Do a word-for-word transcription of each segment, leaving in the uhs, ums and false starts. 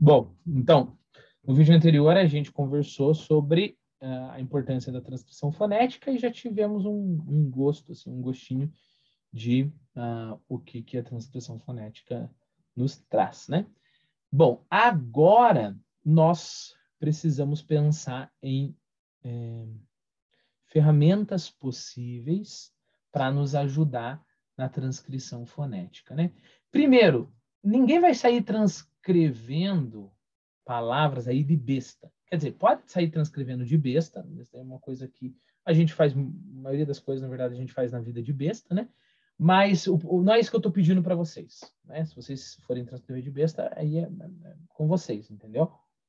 Bom, então, no vídeo anterior a gente conversou sobre uh, a importância da transcrição fonética e já tivemos um, um gosto, assim, um gostinho de uh, o que, que a transcrição fonética nos traz, né? Bom, agora nós precisamos pensar em é, ferramentas possíveis para nos ajudar na transcrição fonética, né? Primeiro, ninguém vai sair transcrevendo palavras aí de besta. Quer dizer, pode sair transcrevendo de besta, isso é uma coisa que a gente faz, a maioria das coisas, na verdade, a gente faz na vida de besta, né? Mas o, o, não é isso que eu estou pedindo para vocês, né? Se vocês forem transcrever de besta, aí é, é com vocês, entendeu?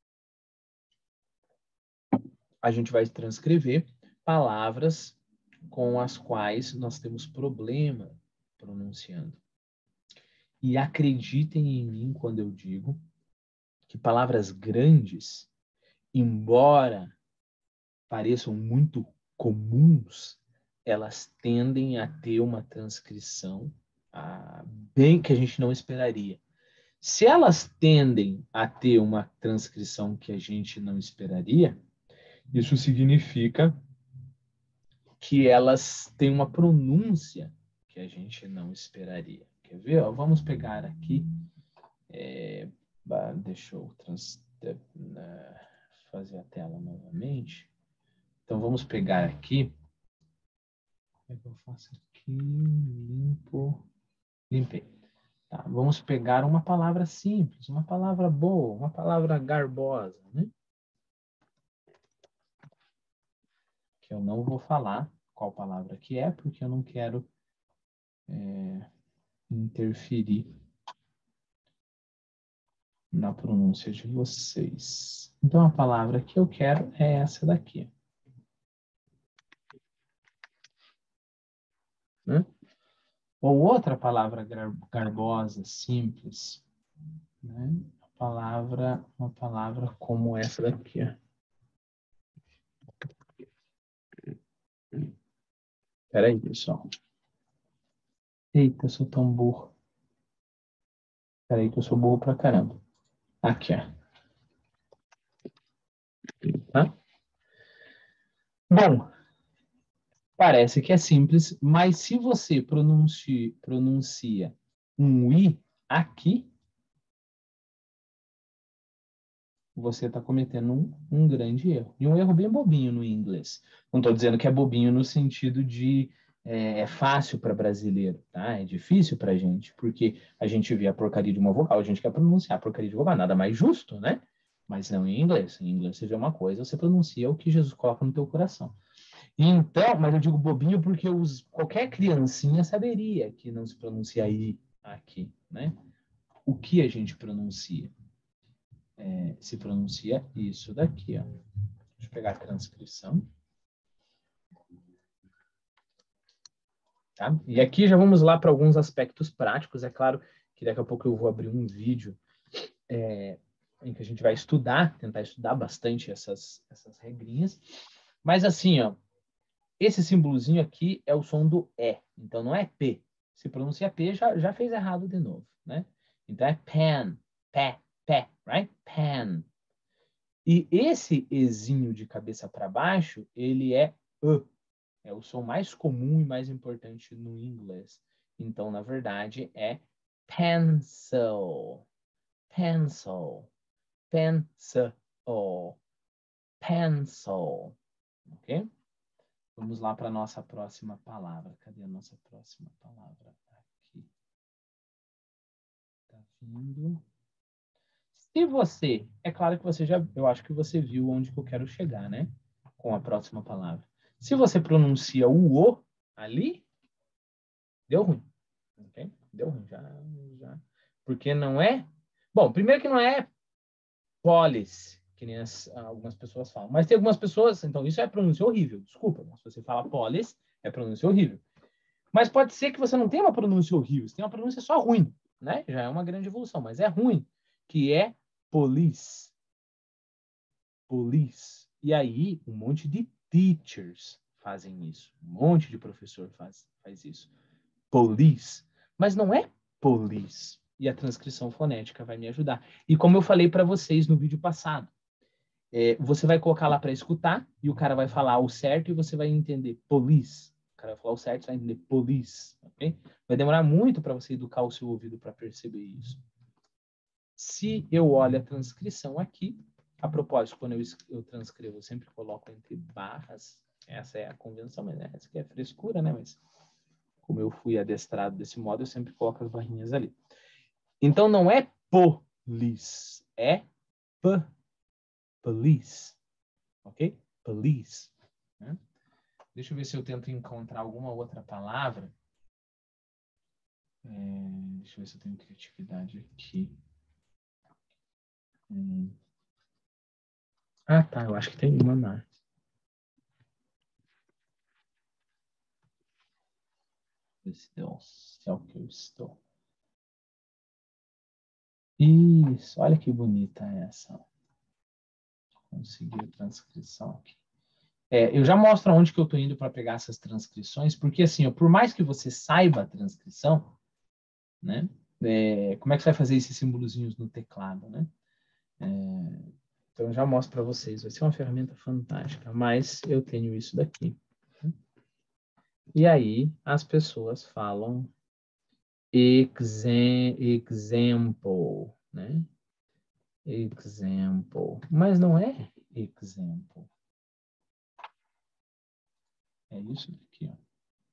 A gente vai transcrever palavras com as quais nós temos problema pronunciando. E acreditem em mim quando eu digo que palavras grandes, embora pareçam muito comuns, elas tendem a ter uma transcrição ah, bem que a gente não esperaria. Se elas tendem a ter uma transcrição que a gente não esperaria, isso significa que elas têm uma pronúncia que a gente não esperaria. Quer ver? Ó, vamos pegar aqui. É, deixa eu trans, fazer a tela novamente. Então, vamos pegar aqui. Como é que eu faço aqui? Limpo. Limpei. Tá, vamos pegar uma palavra simples, uma palavra boa, uma palavra garbosa, né? Que eu não vou falar qual palavra que é, porque eu não quero é, interferir na pronúncia de vocês. Então, a palavra que eu quero é essa daqui. Né? Ou outra palavra garbosa, simples. Né? A palavra, uma palavra como essa daqui. Espera aí, pessoal. Eita, eu sou tão burro. Espera aí que eu sou burro pra caramba. Aqui, ó. Tá? Bom, parece que é simples, mas se você pronuncia, pronuncia um i aqui, você está cometendo um, um grande erro. E um erro bem bobinho no inglês. Não estou dizendo que é bobinho no sentido de é, é fácil para brasileiro, tá? É difícil para a gente, porque a gente vê a porcaria de uma vogal, a gente quer pronunciar a porcaria de vogal, nada mais justo, né? Mas não em inglês. Em inglês você vê uma coisa, você pronuncia o que Jesus coloca no teu coração. Então, mas eu digo bobinho porque os, qualquer criancinha saberia que não se pronuncia I aqui, né? O que a gente pronuncia? É, se pronuncia isso daqui, ó. Deixa eu pegar a transcrição. Tá? E aqui já vamos lá para alguns aspectos práticos. É claro que daqui a pouco eu vou abrir um vídeo é, em que a gente vai estudar, tentar estudar bastante essas, essas regrinhas. Mas assim, ó, esse símbolozinho aqui é o som do E. Então não é P. Se pronuncia P, já, já fez errado de novo, né? Então é pen, pé, pé, right? Pen. E esse Ezinho de cabeça para baixo, ele é E. É o som mais comum e mais importante no inglês. Então, na verdade, é pencil, pencil, pencil, pencil. Ok? Vamos lá para a nossa próxima palavra. Cadê a nossa próxima palavra? Aqui. Tá vindo. Se você, é claro que você já, eu acho que você viu onde que eu quero chegar, né? Com a próxima palavra. Se você pronuncia o O ali, deu ruim. Okay? Deu ruim, já, já. Porque não é... Bom, primeiro que não é policy, que nem as, algumas pessoas falam. Mas tem algumas pessoas, então isso é pronúncia horrível. Desculpa, se você fala policy, é pronúncia horrível. Mas pode ser que você não tenha uma pronúncia horrível, você tem uma pronúncia só ruim, né? Já é uma grande evolução, mas é ruim, que é police. Police. E aí, um monte de teachers fazem isso. Um monte de professor faz, faz isso. Police. Mas não é police. e a transcrição fonética vai me ajudar. E como eu falei para vocês no vídeo passado, é, você vai colocar lá para escutar e o cara vai falar o certo e você vai entender police. O cara vai falar o certo, você vai entender police, ok? Vai demorar muito para você educar o seu ouvido para perceber isso. Se eu olho a transcrição aqui, a propósito, quando eu, eu transcrevo, eu sempre coloco entre barras. Essa é a convenção, mas né? Essa aqui é frescura, né? Mas como eu fui adestrado desse modo, eu sempre coloco as barrinhas ali. Então, não é police, é p, police, ok? Police. Né? Deixa eu ver se eu tento encontrar alguma outra palavra. É, deixa eu ver se eu tenho criatividade aqui. Hum. Ah, tá. Eu acho que tem uma mais. Se é o que eu estou. Isso. Olha que bonita essa. Consegui a transcrição aqui. É, eu já mostro onde que eu estou indo para pegar essas transcrições, porque assim, ó, por mais que você saiba a transcrição, né? É, como é que você vai fazer esses símbolozinhos no teclado, né? É, então, eu já mostro para vocês. Vai ser uma ferramenta fantástica, mas eu tenho isso daqui. E aí, as pessoas falam exam, example, né? Example. Mas não é example. É isso daqui, ó.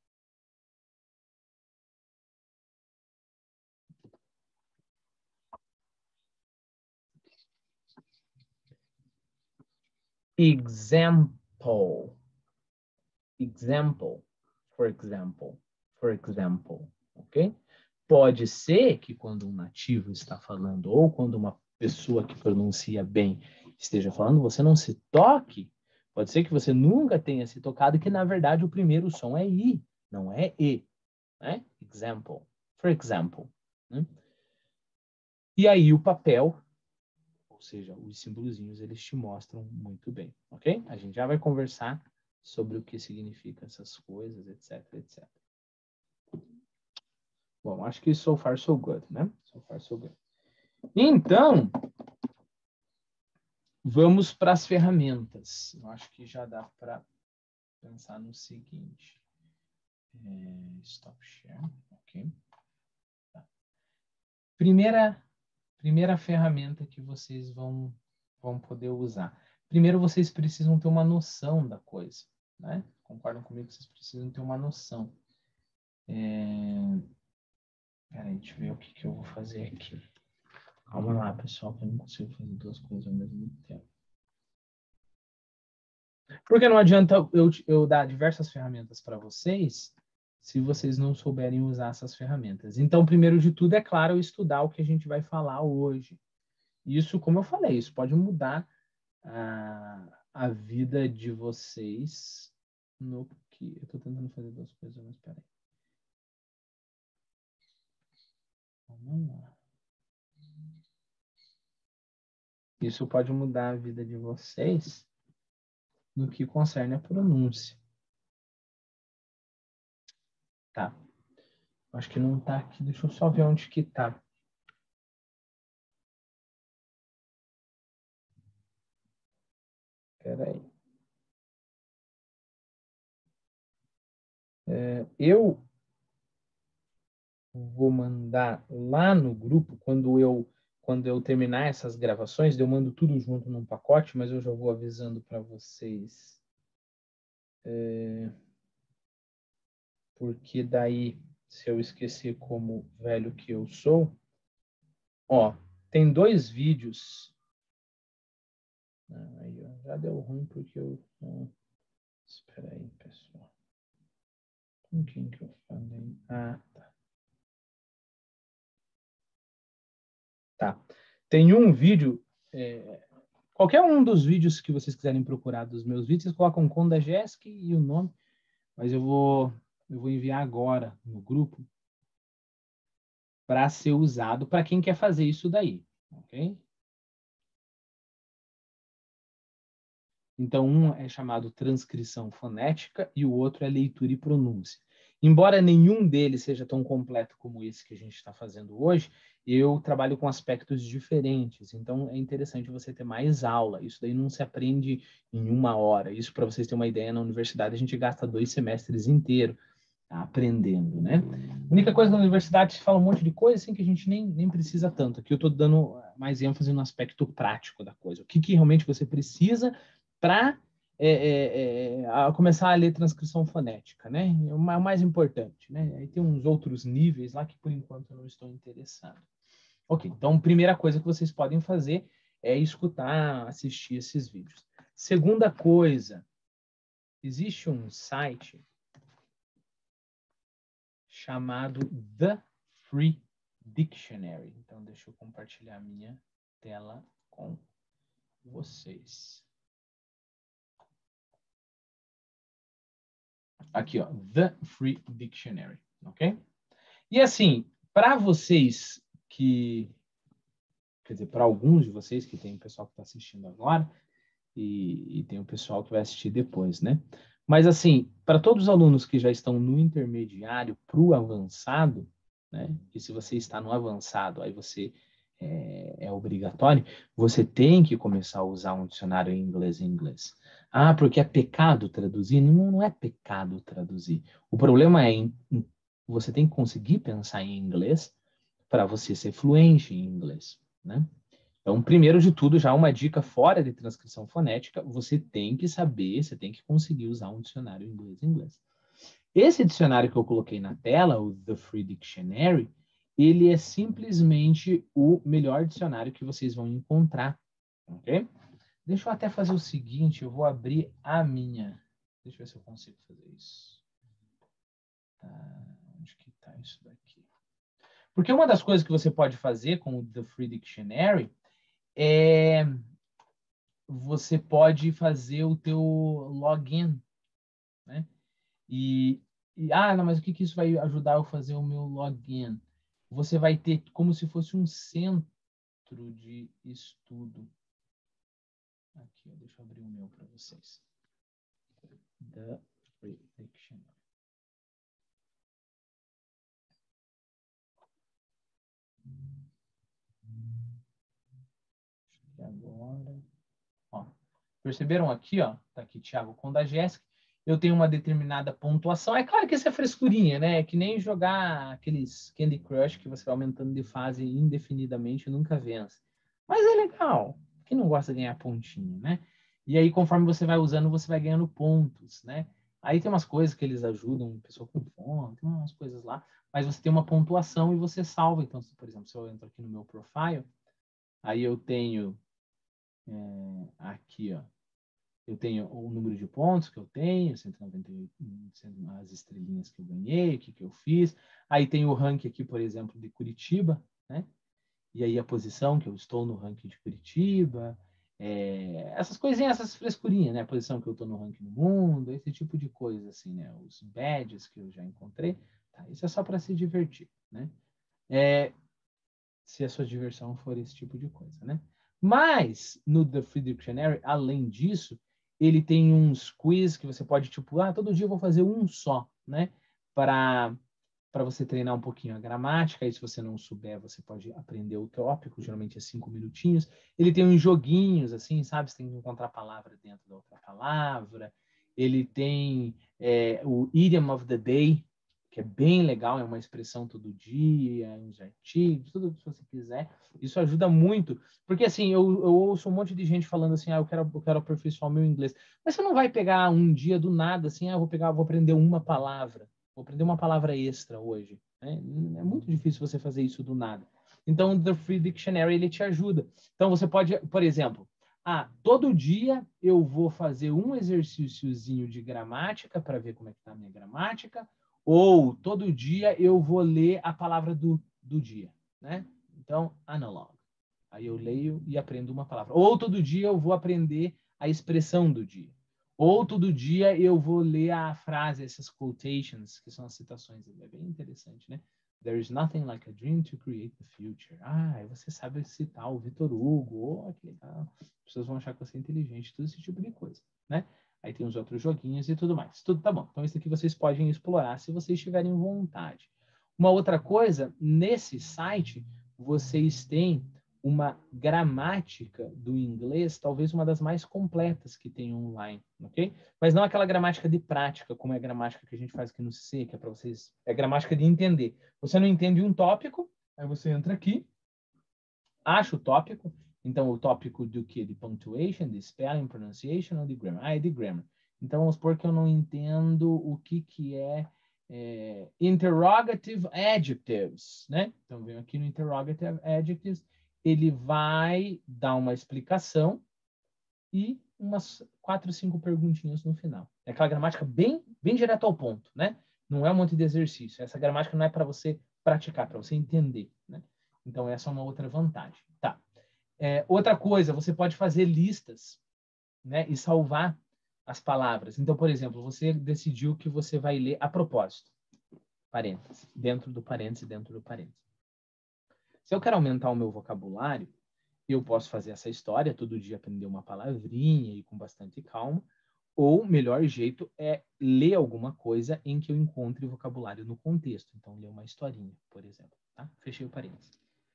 Example. Example. For example. For example. Ok? Pode ser que quando um nativo está falando ou quando uma pessoa que pronuncia bem esteja falando, você não se toque. Pode ser que você nunca tenha se tocado que, na verdade, o primeiro som é I, não é E. Né? Example. For example. Né? E aí o papel, ou seja, os símbolozinhos, eles te mostram muito bem, ok? A gente já vai conversar sobre o que significa essas coisas, etc, etcétera. Bom, acho que so far so good, né? So far so good. Então, vamos para as ferramentas. Eu acho que já dá para pensar no seguinte. É, stop share, ok? Tá. Primeira, primeira ferramenta que vocês vão, vão poder usar. Primeiro, vocês precisam ter uma noção da coisa, né? Concordam comigo que vocês precisam ter uma noção. É... Peraí, deixa eu ver o que, que eu vou fazer aqui. Calma lá, pessoal, que eu não consigo fazer duas coisas ao mesmo tempo. Porque não adianta eu, eu dar diversas ferramentas para vocês se vocês não souberem usar essas ferramentas. Então, primeiro de tudo, é claro, estudar o que a gente vai falar hoje. Isso, como eu falei, isso pode mudar a, a vida de vocês no que... Eu estou tentando fazer duas coisas, mas peraí. Vamos lá. Isso pode mudar a vida de vocês no que concerne a pronúncia. Tá. Acho que não tá aqui. Deixa eu só ver onde que tá. Peraí. É, eu vou mandar lá no grupo, quando eu, quando eu terminar essas gravações, eu mando tudo junto num pacote, mas eu já vou avisando para vocês. É, porque daí, se eu esquecer como velho que eu sou, ó, tem dois vídeos. Ah, aí, ó, já deu ruim porque eu... Ah, espera aí, pessoal. Com quem que eu falei? Ah, tá. Tá. Tem um vídeo, é, qualquer um dos vídeos que vocês quiserem procurar dos meus vídeos, vocês colocam Conda Jesc e o nome, mas eu vou, eu vou enviar agora no grupo para ser usado para quem quer fazer isso daí, ok? Então, um é chamado transcrição fonética e o outro é leitura e pronúncia. Embora nenhum deles seja tão completo como esse que a gente está fazendo hoje, eu trabalho com aspectos diferentes. Então, é interessante você ter mais aula. Isso daí não se aprende em uma hora. Isso, para vocês terem uma ideia, na universidade a gente gasta dois semestres inteiros aprendendo, né? A única coisa na universidade se fala um monte de coisa assim que a gente nem, nem precisa tanto. Aqui eu estou dando mais ênfase no aspecto prático da coisa. O que, que realmente você precisa para é, é, é, a começar a ler transcrição fonética, né? É o mais importante, né? Aí tem uns outros níveis lá que por enquanto eu não estou interessado. Ok, então primeira coisa que vocês podem fazer é escutar, assistir esses vídeos. Segunda coisa, existe um site chamado The Free Dictionary. Então, deixa eu compartilhar a minha tela com vocês. Aqui, ó, The Free Dictionary, ok? E assim, para vocês que, quer dizer, para alguns de vocês que tem o pessoal que está assistindo agora e, e tem o pessoal que vai assistir depois, né? Mas assim, para todos os alunos que já estão no intermediário para o avançado, né? E se você está no avançado, aí você é, é obrigatório, você tem que começar a usar um dicionário em inglês em inglês. Ah, porque é pecado traduzir? Não, não é pecado traduzir. O problema é em, em, você tem que conseguir pensar em inglês para você ser fluente em inglês, né? Então, primeiro de tudo, já uma dica fora de transcrição fonética, você tem que saber, você tem que conseguir usar um dicionário inglês em inglês. Esse dicionário que eu coloquei na tela, o The Free Dictionary, ele é simplesmente o melhor dicionário que vocês vão encontrar, ok? Deixa eu até fazer o seguinte, eu vou abrir a minha. Deixa eu ver se eu consigo fazer isso. Tá, onde que tá isso daqui? Porque uma das coisas que você pode fazer com o The Free Dictionary é você pode fazer o teu login, né? E, e ah, não, mas o que, que isso vai ajudar eu a fazer o meu login? Você vai ter como se fosse um centro de estudo. Aqui, deixa eu abrir o meu para vocês. The Free Dictionary. Agora, ó, perceberam aqui, ó, tá aqui Thiago com da Jéssica. Eu tenho uma determinada pontuação. É claro que isso é frescurinha, né? É que nem jogar aqueles Candy Crush que você vai aumentando de fase indefinidamente e nunca vence. Mas é legal. Quem não gosta de ganhar pontinho, né? E aí, conforme você vai usando, você vai ganhando pontos, né? Aí tem umas coisas que eles ajudam, pessoa com fome, tem umas coisas lá. Mas você tem uma pontuação e você salva. Então, por exemplo, se eu entro aqui no meu profile, aí eu tenho é, aqui, ó. Eu tenho o número de pontos que eu tenho, cento e noventa e oito, as estrelinhas que eu ganhei, o que, que eu fiz. Aí tem o ranking aqui, por exemplo, de Curitiba, né? E aí a posição que eu estou no ranking de Curitiba. É, essas coisinhas, essas frescurinhas, né? A posição que eu estou no ranking do mundo, esse tipo de coisa, assim, né? Os badges que eu já encontrei. Tá? Isso é só para se divertir, né? É, se a sua diversão for esse tipo de coisa, né? Mas, no The Free Dictionary, além disso, ele tem uns quiz que você pode, tipo, ah, todo dia eu vou fazer um só, né? Para para você treinar um pouquinho a gramática, e se você não souber, você pode aprender o tópico, geralmente é cinco minutinhos. Ele tem uns joguinhos, assim, sabe? Você tem que encontrar a palavra dentro da outra palavra. Ele tem é, o Idiom of the Day, que é bem legal, é uma expressão todo dia, uns artigos, tudo que você quiser. Isso ajuda muito, porque assim, eu, eu ouço um monte de gente falando assim, ah, eu quero, eu quero aperfeiçoar meu inglês. Mas você não vai pegar um dia do nada, assim, ah, eu vou pegar, vou aprender uma palavra, vou aprender uma palavra extra hoje. Né? É muito difícil você fazer isso do nada. Então, o The Free Dictionary, ele te ajuda. Então, você pode, por exemplo, ah, todo dia eu vou fazer um exercíciozinho de gramática para ver como é que está a minha gramática, ou todo dia eu vou ler a palavra do, do dia, né? Então, analog. Aí eu leio e aprendo uma palavra. Ou todo dia eu vou aprender a expressão do dia. Ou todo dia eu vou ler a frase, essas quotations, que são as citações. É bem interessante, né? There is nothing like a dream to create the future. Ah, você sabe citar o Vitor Hugo. Oh, que legal. As pessoas vão achar que você é inteligente. Tudo esse tipo de coisa, né? Aí tem os outros joguinhos e tudo mais. Tudo tá bom. Então, isso aqui vocês podem explorar se vocês tiverem vontade. Uma outra coisa, nesse site, vocês têm uma gramática do inglês, talvez uma das mais completas que tem online, ok? Mas não aquela gramática de prática, como é a gramática que a gente faz aqui no C, que é para vocês... É gramática de entender. Você não entende um tópico, aí você entra aqui, acha o tópico. Então, o tópico do que? De punctuation, de spelling, pronunciation ou de grammar? Ah, é de grammar. Então, vamos supor que eu não entendo o que, que é, é interrogative adjectives, né? Então, venho aqui no interrogative adjectives, ele vai dar uma explicação e umas quatro, cinco perguntinhas no final. É aquela gramática bem, bem direto ao ponto, né? Não é um monte de exercício. Essa gramática não é para você praticar, para você entender, né? Então, essa é uma outra vantagem. Tá. É, outra coisa, você pode fazer listas, né, e salvar as palavras. Então, por exemplo, você decidiu que você vai ler a propósito, parênteses, dentro do parênteses, dentro do parênteses. Se eu quero aumentar o meu vocabulário, eu posso fazer essa história, todo dia aprender uma palavrinha e com bastante calma, ou o melhor jeito é ler alguma coisa em que eu encontre vocabulário no contexto. Então, ler uma historinha, por exemplo. Tá? Fechei o parênteses.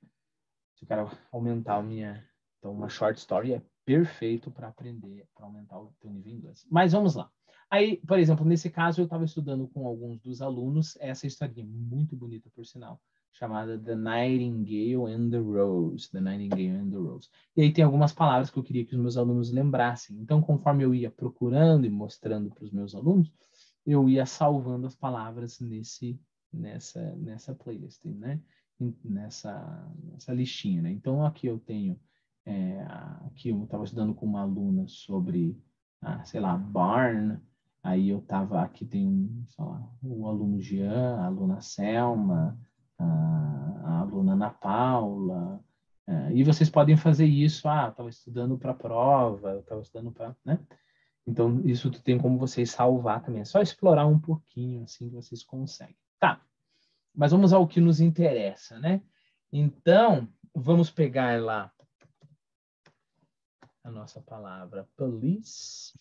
Se eu quero aumentar a minha... Então, uma short story é perfeito para aprender, para aumentar o teu nível em inglês. Mas vamos lá. Aí, por exemplo, nesse caso, eu estava estudando com alguns dos alunos essa historinha muito bonita, por sinal, chamada The Nightingale and the Rose. The Nightingale and the Rose. E aí tem algumas palavras que eu queria que os meus alunos lembrassem. Então, conforme eu ia procurando e mostrando para os meus alunos, eu ia salvando as palavras nesse, nessa, nessa playlist, né? Nessa, nessa listinha, né? Então, aqui eu tenho, é, aqui eu estava estudando com uma aluna sobre, ah, sei lá, barn, aí eu estava, aqui tem, sei lá, o aluno Jean, a aluna Selma, a, a aluna Ana Paula, é, e vocês podem fazer isso, ah, estava estudando para a prova, estava estudando para, né? Então, isso tem como vocês salvar também, é só explorar um pouquinho, assim, que vocês conseguem. Tá. Mas vamos ao que nos interessa, né? Então, vamos pegar lá a nossa palavra police.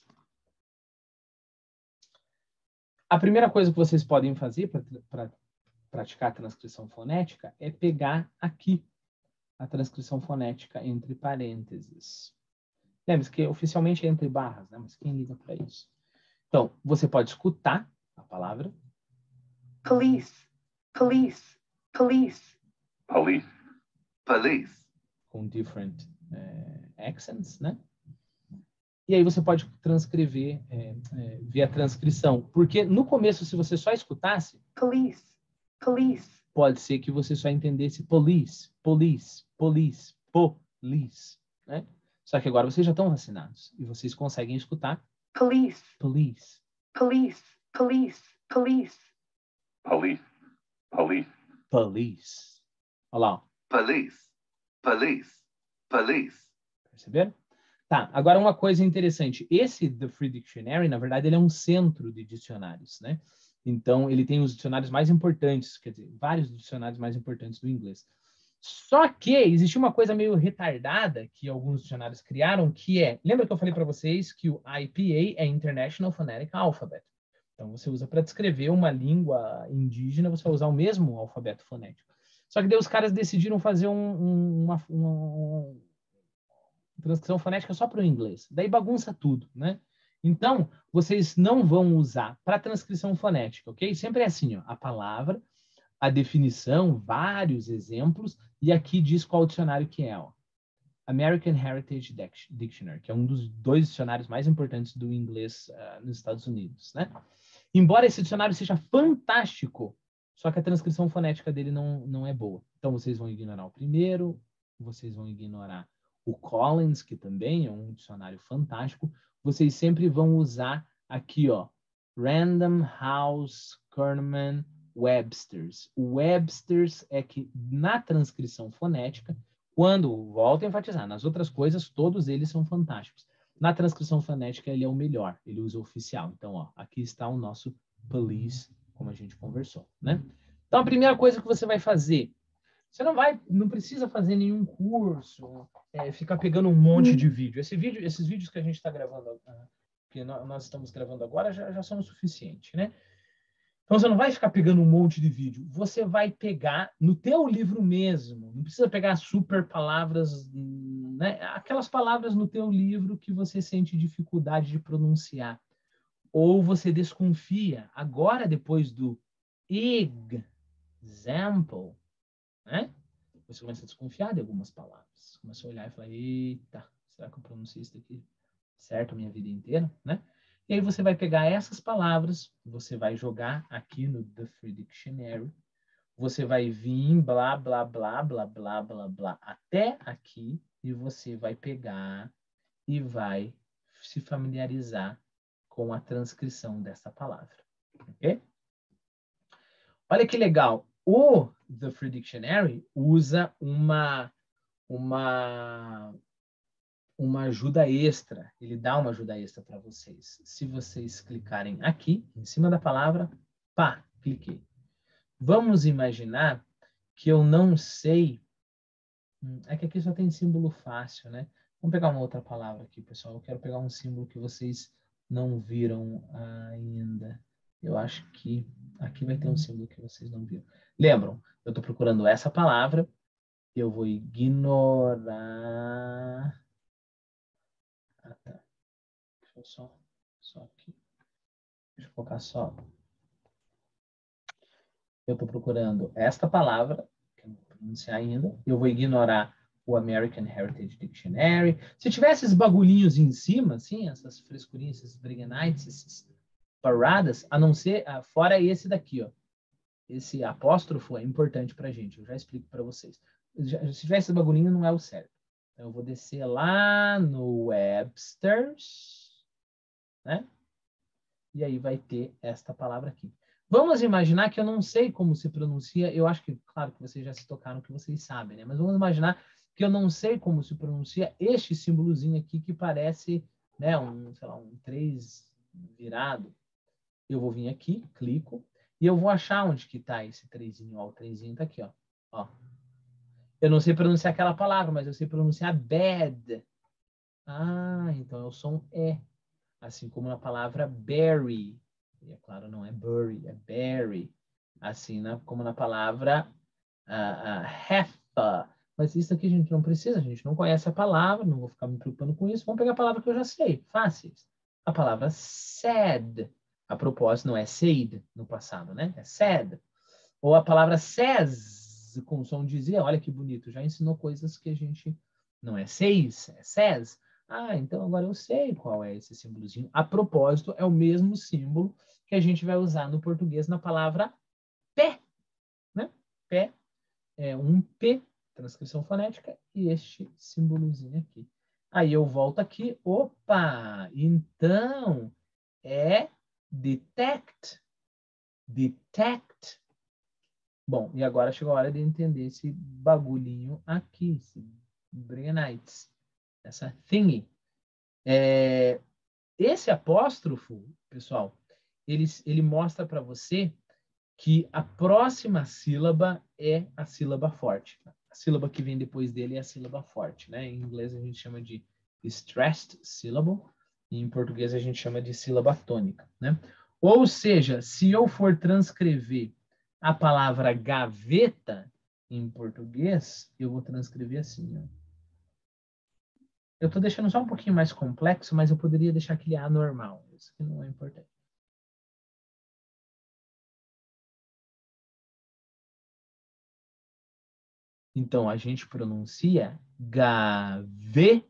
A primeira coisa que vocês podem fazer para praticar a transcrição fonética é pegar aqui a transcrição fonética entre parênteses. Lembre-se que oficialmente é entre barras, né? Mas quem liga para isso? Então, você pode escutar a palavra police. Police, police, police, police, com different uh, accents, né? E aí você pode transcrever, é, é, ver a transcrição. Porque no começo, se você só escutasse, police, police, pode ser que você só entendesse police, police, police, police, né? Só que agora vocês já estão vacinados e vocês conseguem escutar police, police, police, police, police, police, police, police. Olha lá, ó. police, police, police. Perceberam? Tá, agora uma coisa interessante. Esse The Free Dictionary, na verdade, ele é um centro de dicionários, né? Então, ele tem os dicionários mais importantes, quer dizer, vários dicionários mais importantes do inglês. Só que existe uma coisa meio retardada que alguns dicionários criaram, que é... Lembra que eu falei para vocês que o I P A é International Phonetic Alphabet? Então, você usa para descrever uma língua indígena, você vai usar o mesmo alfabeto fonético. Só que daí os caras decidiram fazer um, um, uma, uma transcrição fonética só para o inglês. Daí bagunça tudo, né? Então, vocês não vão usar para transcrição fonética, ok? Sempre é assim, ó, a palavra, a definição, vários exemplos, e aqui diz qual dicionário que é, ó. American Heritage Dictionary, que é um dos dois dicionários mais importantes do inglês uh, nos Estados Unidos, né? Embora esse dicionário seja fantástico, só que a transcrição fonética dele não, não é boa. Então, vocês vão ignorar o primeiro, vocês vão ignorar o Collins, que também é um dicionário fantástico. Vocês sempre vão usar aqui, ó, Random House Kerman Webster's. O Webster's é que, na transcrição fonética, quando, volto a enfatizar, nas outras coisas, todos eles são fantásticos. Na transcrição fonética, ele é o melhor, ele usa o oficial. Então, ó, aqui está o nosso police, como a gente conversou, né? Então, a primeira coisa que você vai fazer, você não vai, não precisa fazer nenhum curso, é, ficar pegando um monte de vídeo. Esse vídeo. Esses vídeos que a gente está gravando, uh, porque nós, nós estamos gravando agora, já, já são o suficiente, né? Então, você não vai ficar pegando um monte de vídeo. Você vai pegar no teu livro mesmo. Não precisa pegar super palavras, né? Aquelas palavras no teu livro que você sente dificuldade de pronunciar. Ou você desconfia. Agora, depois do example, né? Você começa a desconfiar de algumas palavras. Começa a olhar e falar, eita, será que eu pronunciei isso daqui certo a minha vida inteira, né? E aí você vai pegar essas palavras, você vai jogar aqui no The Free Dictionary, você vai vir blá, blá, blá, blá, blá, blá, blá, até aqui, e você vai pegar e vai se familiarizar com a transcrição dessa palavra, ok? Olha que legal, o The Free Dictionary usa uma, uma, uma ajuda extra, ele dá uma ajuda extra para vocês. Se vocês clicarem aqui, em cima da palavra, pá, cliquei. Vamos imaginar que eu não sei, é que aqui só tem símbolo fácil, né? Vamos pegar uma outra palavra aqui, pessoal. Eu quero pegar um símbolo que vocês não viram ainda. Eu acho que aqui vai ter um símbolo que vocês não viram. Lembram? Eu estou procurando essa palavra. Eu vou ignorar... Ah, tá. Deixa eu só, só aqui. Deixa eu colocar só. Eu estou procurando esta palavra, que eu não vou pronunciar ainda. Eu vou ignorar o American Heritage Dictionary. Se tivesse esses bagulhinhos em cima, assim, essas frescurinhas, esses Briganites, essas paradas, a não ser, fora esse daqui, ó. Esse apóstrofo é importante para a gente. Eu já explico para vocês. Se tivesse esse bagulhinho, não é o certo. Então, eu vou descer lá no Webster's, né? E aí vai ter esta palavra aqui. Vamos imaginar que eu não sei como se pronuncia. Eu acho que, claro, que vocês já se tocaram, que vocês sabem, né? Mas vamos imaginar que eu não sei como se pronuncia este símbolozinho aqui que parece, né, um, sei lá, um três virado. Eu vou vir aqui, clico, e eu vou achar onde que está esse trezinho. Ó, o trezinho está aqui, ó. Ó. Eu não sei pronunciar aquela palavra, mas eu sei pronunciar bad. Ah, então é o som E. Assim como na palavra berry. E é claro, não é bury, é berry. Assim na, como na palavra uh, uh, heifer. Mas isso aqui a gente não precisa, a gente não conhece a palavra, não vou ficar me preocupando com isso. Vamos pegar a palavra que eu já sei, fáceis. A palavra sad. A propósito, não é said no passado, né? É sad. Ou a palavra says, com som de Z, olha que bonito, já ensinou coisas que a gente não é says, é says. Ah, então agora eu sei qual é esse símbolozinho. A propósito, é o mesmo símbolo que a gente vai usar no português na palavra pé, né? Pé é um P, transcrição fonética, e este símbolozinho aqui. Aí eu volto aqui, opa, então é detect, detect. Bom, e agora chegou a hora de entender esse bagulhinho aqui, esse Briganites, essa thingy. É, esse apóstrofo, pessoal, ele, ele mostra para você que a próxima sílaba é a sílaba forte. A sílaba que vem depois dele é a sílaba forte, né? Em inglês a gente chama de stressed syllable, e em português a gente chama de sílaba tônica, né? Ou seja, se eu for transcrever a palavra gaveta em português, eu vou transcrever assim, ó. Eu estou deixando só um pouquinho mais complexo, mas eu poderia deixar aquele A normal. Isso que não é importante. Então, a gente pronuncia gaveta.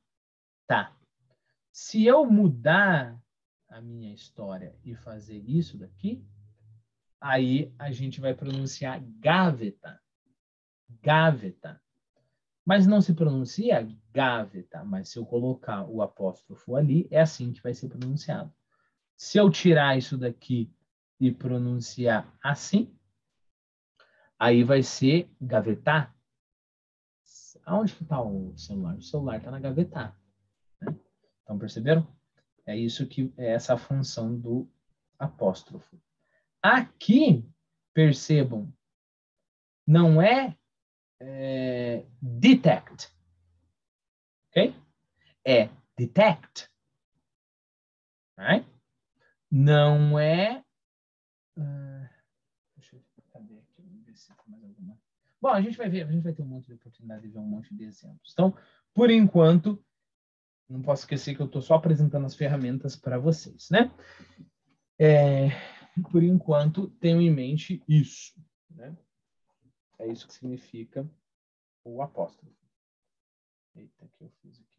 Se eu mudar a minha história e fazer isso daqui, aí a gente vai pronunciar gaveta. Gaveta. Mas não se pronuncia gaveta, mas se eu colocar o apóstrofo ali, é assim que vai ser pronunciado. Se eu tirar isso daqui e pronunciar assim, aí vai ser gavetar. Aonde que está o celular? O celular está na gaveta. Né? Então, perceberam? É isso que é essa função do apóstrofo. Aqui, percebam, não é, é detect. Ok? É detect. Right? Não é... Uh, deixa eu cadê aqui? Vamos ver se tem mais alguma. Bom, a gente vai ver, a gente vai ter um monte de oportunidade de ver um monte de exemplos. Então, por enquanto, não posso esquecer que eu estou só apresentando as ferramentas para vocês, né? É, por enquanto, tenham em mente isso, né? É isso que significa o apóstrofo. Eita, que eu fiz aqui.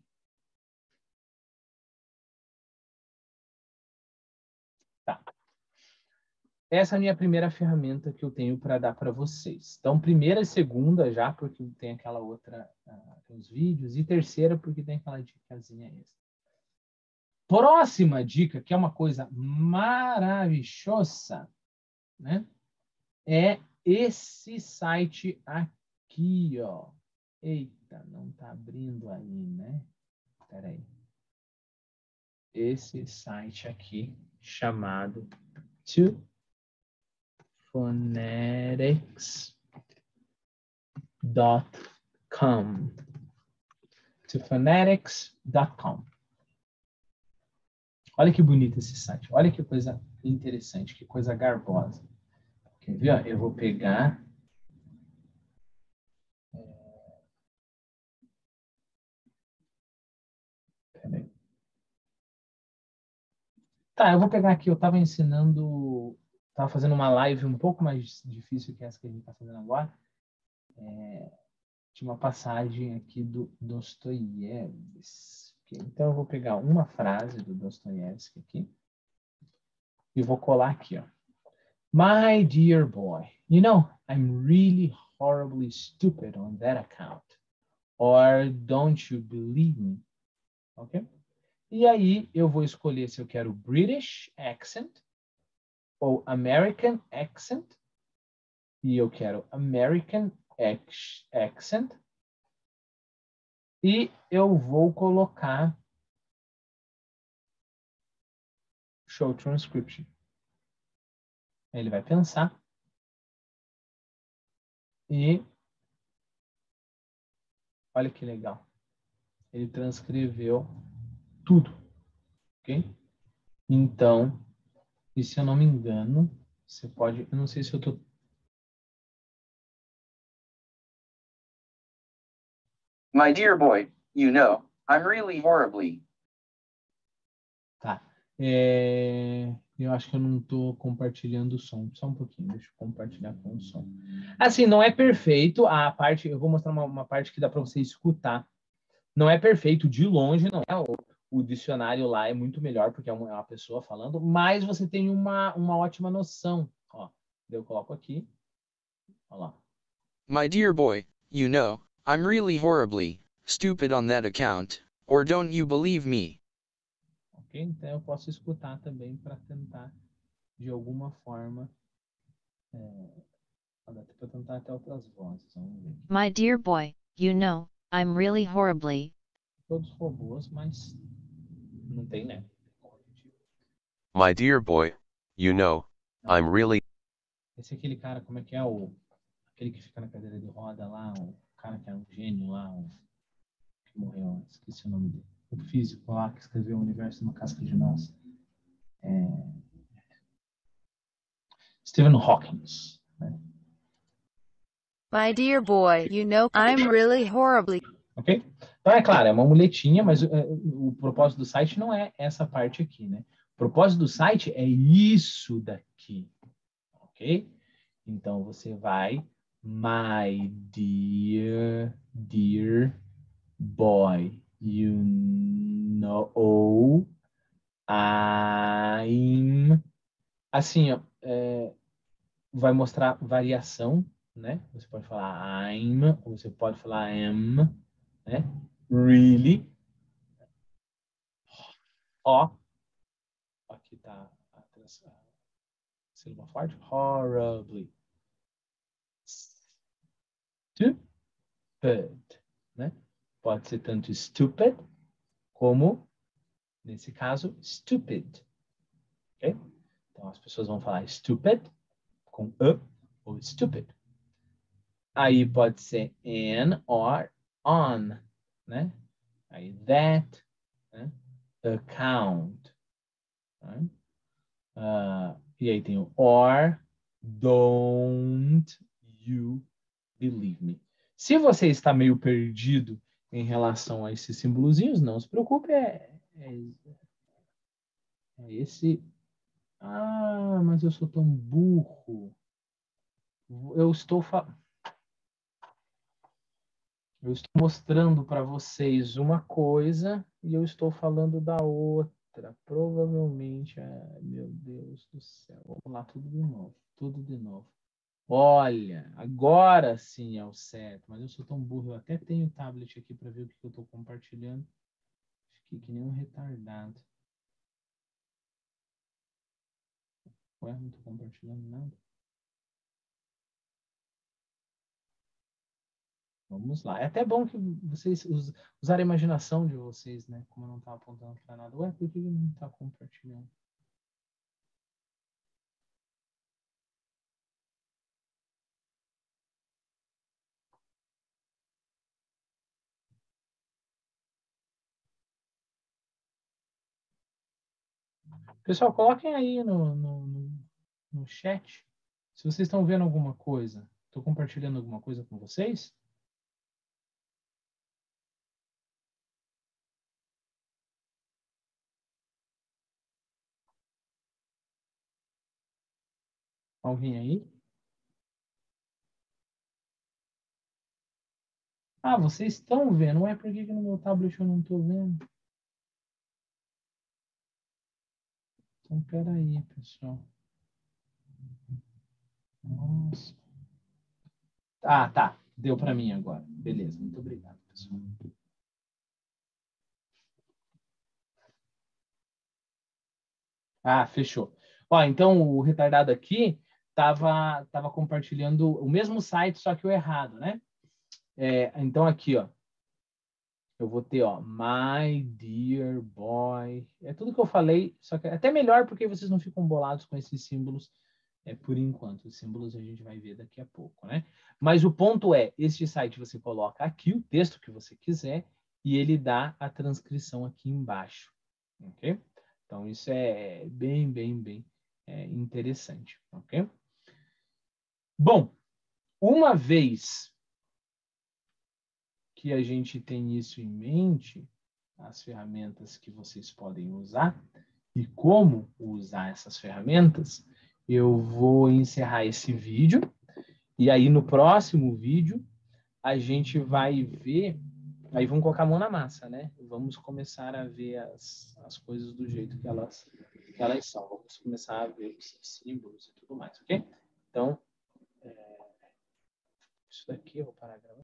Tá. Essa é a minha primeira ferramenta que eu tenho para dar para vocês. Então, primeira e segunda já, porque tem aquela outra, uh, tem os vídeos. E terceira, porque tem aquela dicasinha extra. Próxima dica, que é uma coisa maravilhosa, né? É esse site aqui, ó. Eita, não tá abrindo aí, né? Espera aí. Esse site aqui, chamado To Phonetics dot com. To phonetics dot com. Olha que bonito esse site. Olha que coisa interessante, que coisa garbosa. Quer ver? Eu vou pegar... Peraí. Tá, eu vou pegar aqui. Eu estava ensinando... Estava fazendo uma live um pouco mais difícil que essa que a gente está fazendo agora. É, tinha uma passagem aqui do Dostoiévski. Então, eu vou pegar uma frase do Dostoiévski aqui e vou colar aqui, ó. My dear boy, you know, I'm really horribly stupid on that account. Or don't you believe me? Ok? E aí, eu vou escolher se eu quero British accent ou American accent. E eu quero American accent. E eu vou colocar show transcription. Ele vai pensar. E olha que legal. Ele transcreveu tudo. Ok? Então, e se eu não me engano, você pode... Eu não sei se eu tô... My dear boy, you know, I'm really horribly... Tá. É... Eu acho que eu não estou compartilhando o som. Só um pouquinho, deixa eu compartilhar com o som. Assim, não é perfeito a parte... Eu vou mostrar uma, uma parte que dá para você escutar. Não é perfeito de longe, não é? O, o dicionário lá é muito melhor, porque é uma, é uma pessoa falando, mas você tem uma, uma ótima noção. Ó, eu coloco aqui. Olha lá. My dear boy, you know, I'm really horribly stupid on that account, or don't you believe me? Ok? Então eu posso escutar também para tentar, de alguma forma, é, para tentar até outras vozes. Vamos ver. My dear boy, you know, I'm really horribly. Todos robôs, mas não tem, né? My dear boy, you know, I'm really... Esse é aquele cara, como é que é o... Aquele que fica na cadeira de roda lá, o cara que é um gênio lá, o, que morreu, esqueci o nome dele. O físico lá que escreveu o universo numa casca de nós. É... Stephen Hawking. Né? My dear boy, you know, I'm really horribly... Ok? Então, é claro, é uma muletinha, mas é, o propósito do site não é essa parte aqui, né? O propósito do site é isso daqui. Ok? Então, você vai... My dear, dear boy, you know, I'm... Assim, ó, é, vai mostrar variação, né? Você pode falar I'm, ou você pode falar am, né? Really. Ó. Aqui tá a, a sílaba forte. Horribly. Stupid, né? Pode ser tanto stupid como, nesse caso, stupid. Ok? Então, as pessoas vão falar stupid com e ou stupid. Aí pode ser an or on, né? Aí that, né? Account. Tá? Uh, e aí tem o or, don't you believe me. Se você está meio perdido em relação a esses símbolozinhos, não se preocupe, é, é, é esse... Ah, mas eu sou tão burro. Eu estou fa... eu estou mostrando para vocês uma coisa e eu estou falando da outra. Provavelmente, ai, meu Deus do céu. Vamos lá, tudo de novo, tudo de novo. Olha, agora sim é o certo, mas eu sou tão burro, eu até tenho o tablet aqui para ver o que eu estou compartilhando. Fiquei que nem um retardado. Ué, não estou compartilhando nada. Vamos lá. É até bom que vocês us, usarem a imaginação de vocês, né? Como eu não estava apontando para nada. Ué, por que não está compartilhando? Pessoal, coloquem aí no, no, no, no chat se vocês estão vendo alguma coisa. Estou compartilhando alguma coisa com vocês? Alguém aí? Ah, vocês estão vendo. Ué, por que, que no meu tablet eu não estou vendo? Então, peraí, pessoal. Nossa. Ah, tá. Deu para mim agora. Beleza, muito obrigado, pessoal. Ah, fechou. Ó, então o retardado aqui estava tava compartilhando o mesmo site, só que o errado, né? É, então aqui, ó. Eu vou ter, ó, my dear boy. É tudo que eu falei, só que é até melhor porque vocês não ficam bolados com esses símbolos é, por enquanto. Os símbolos a gente vai ver daqui a pouco, né? Mas o ponto é, este site você coloca aqui o texto que você quiser e ele dá a transcrição aqui embaixo, ok? Então isso é bem, bem, bem é, interessante, ok? Bom, uma vez que a gente tem isso em mente, as ferramentas que vocês podem usar e como usar essas ferramentas, eu vou encerrar esse vídeo e aí no próximo vídeo a gente vai ver, aí vamos colocar a mão na massa, né? Vamos começar a ver as, as coisas do jeito que elas, que elas são. Vamos começar a ver os símbolos e tudo mais, ok? Então, é, isso daqui eu vou parar a gravação.